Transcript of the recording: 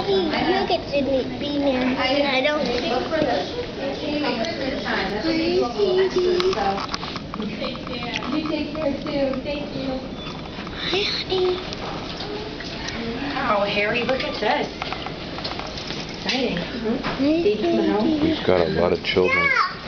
Daddy, you get to be near me, and I don't. Look for this. Christmas time. That's what makes it a little extra, so. Take care. You take care too. Thank you. Hi, honey. Wow, Harry, look at this. Exciting. Nice. We've got a lot of children.